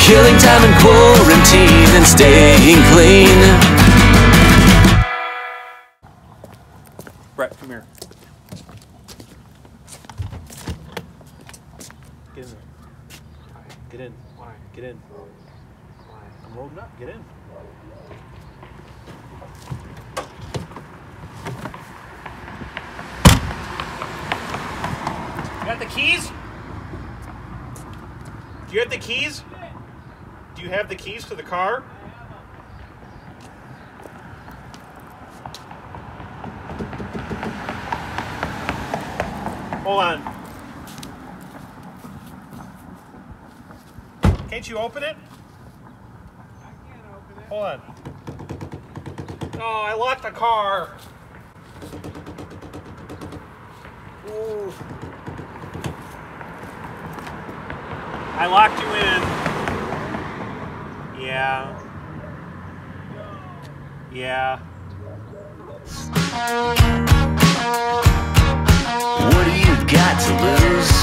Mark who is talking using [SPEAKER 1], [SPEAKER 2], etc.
[SPEAKER 1] killing time in quarantine and staying clean.
[SPEAKER 2] Brett, come here. Get in there. Get in. Why? Get in. Why? I'm loading up. Get in. You got the keys? Do you have the keys? Do you have the keys to the car? Hold on. Can't you open it?
[SPEAKER 3] I can't open it.
[SPEAKER 2] Hold on. Oh, I locked the car. Ooh. I locked you in. Yeah. Yeah.
[SPEAKER 1] What do you got to lose?